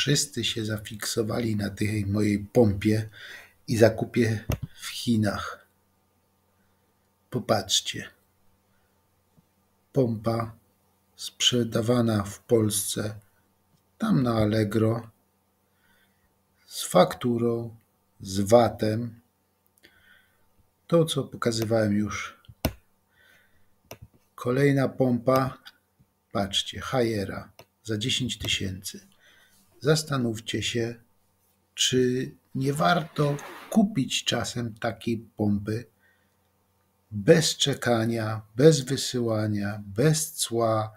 Wszyscy się zafiksowali na tej mojej pompie i zakupie w Chinach. Popatrzcie. Pompa sprzedawana w Polsce, tam na Allegro, z fakturą, z VAT-em. To, co pokazywałem już. Kolejna pompa, patrzcie, Haiera za 10 000. Zastanówcie się, czy nie warto kupić czasem takiej pompy bez czekania, bez wysyłania, bez cła,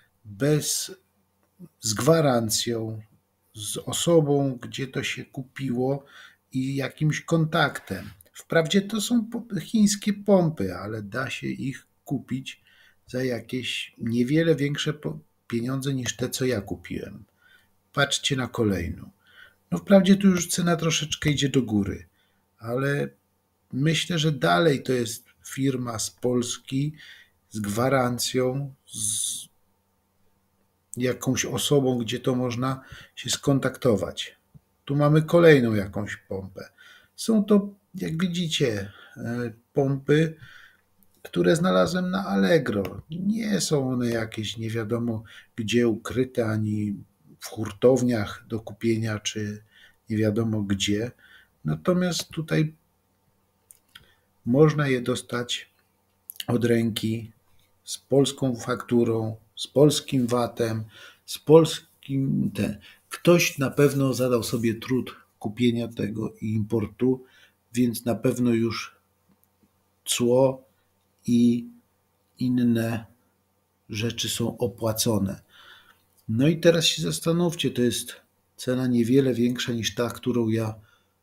z gwarancją, z osobą, gdzie to się kupiło i jakimś kontaktem. Wprawdzie to są chińskie pompy, ale da się ich kupić za jakieś niewiele większe pieniądze niż te, co ja kupiłem. Patrzcie na kolejną. No wprawdzie tu już cena troszeczkę idzie do góry, ale myślę, że dalej to jest firma z Polski, z gwarancją, z jakąś osobą, gdzie to można się skontaktować. Tu mamy kolejną jakąś pompę. Są to, jak widzicie, pompy, które znalazłem na Allegro. Nie są one jakieś nie wiadomo gdzie ukryte, ani w hurtowniach do kupienia, czy nie wiadomo gdzie. Natomiast tutaj można je dostać od ręki, z polską fakturą, z polskim VAT-em, z polskim... Ktoś na pewno zadał sobie trud kupienia tego i importu, więc na pewno już cło i inne rzeczy są opłacone. No i teraz się zastanówcie, to jest cena niewiele większa niż ta, którą ja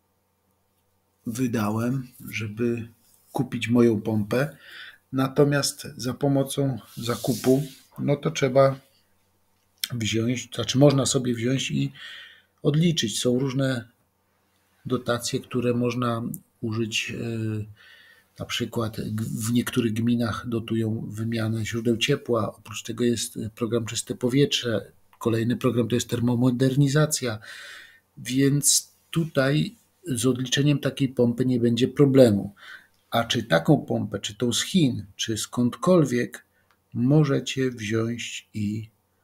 wydałem, żeby kupić moją pompę. Natomiast za pomocą zakupu, no to trzeba wziąć, znaczy można sobie wziąć i odliczyć. Są różne dotacje, które można użyć. Na przykład w niektórych gminach dotują wymianę źródeł ciepła. Oprócz tego jest program Czyste Powietrze. Kolejny program to jest termomodernizacja. Więc tutaj z odliczeniem takiej pompy nie będzie problemu. A czy taką pompę, czy tą z Chin, czy skądkolwiek, możecie wziąć i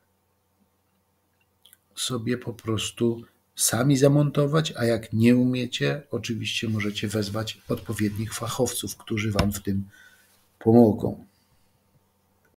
sobie po prostu sami zamontować, a jak nie umiecie, oczywiście możecie wezwać odpowiednich fachowców, którzy Wam w tym pomogą.